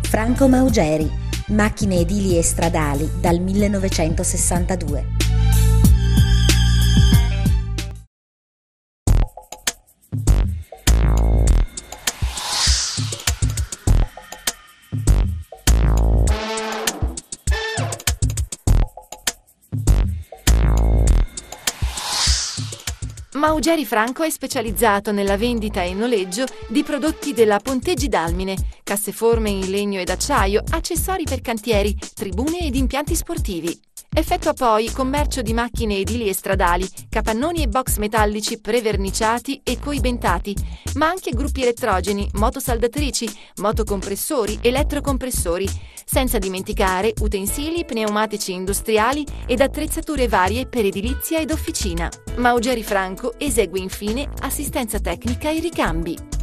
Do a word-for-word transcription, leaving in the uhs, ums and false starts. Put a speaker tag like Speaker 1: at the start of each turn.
Speaker 1: Franco Maugeri, macchine edili e stradali dal millenovecentosessantadue.
Speaker 2: Maugeri Franco è specializzato nella vendita e noleggio di prodotti della Ponteggi Dalmine, casseforme in legno ed acciaio, accessori per cantieri, tribune ed impianti sportivi. Effettua poi commercio di macchine edili e stradali, capannoni e box metallici preverniciati e coibentati, ma anche gruppi elettrogeni, motosaldatrici, motocompressori, elettrocompressori, senza dimenticare utensili pneumatici industriali ed attrezzature varie per edilizia ed officina. Maugeri Franco esegue infine assistenza tecnica e ricambi.